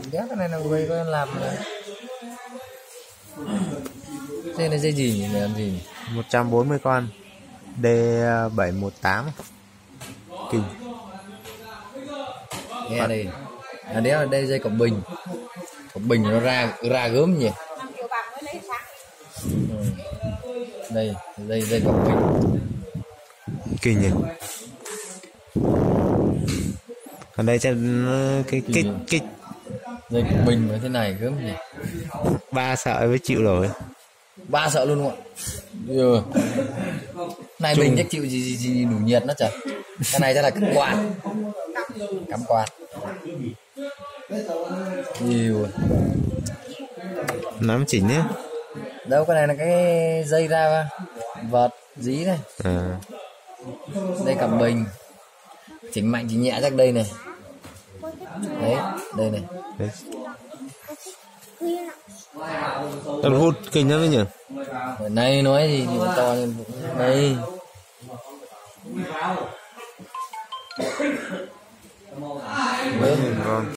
Đéo cái này là quay có làm thế này dây gì nhỉ, để làm gì nhỉ? 140 con D718 kinh. Nghe đây, đéo đây dây cọc bình nó ra gớm nhỉ. Đây dây cọc bình Kinh nhỉ. Còn đây cho cái kích dây cọc bình như thế này gớm nhỉ. 3 sợi mới chịu rồi. 3 sợ luôn ạ. Này bình chắc chịu gì đủ nhiệt nó trời. Cái này chắc là cắm quạt nhiều Nắm chỉnh nhé. đâu, cái này là cái dây ra vợt dí này. Đây cặp bình chỉnh mạnh chỉnh nhẹ chắc đây này. Đấy đây này. Con hút kinh lắm đấy nhỉ. Này nói gì thì to lên đây. Ngon.